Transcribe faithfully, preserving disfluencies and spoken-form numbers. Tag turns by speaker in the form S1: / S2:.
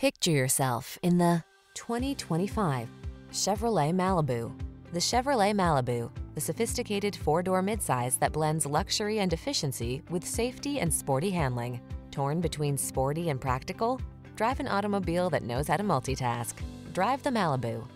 S1: Picture yourself in the twenty twenty-five Chevrolet Malibu. The Chevrolet Malibu, the sophisticated four-door midsize that blends luxury and efficiency with safety and sporty handling. Torn between sporty and practical? Drive an automobile that knows how to multitask. Drive the Malibu.